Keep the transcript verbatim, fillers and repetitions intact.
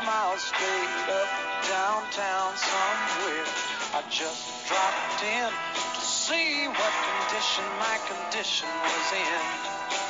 miles straight up downtown somewhere. I just dropped in to see what condition my condition was in.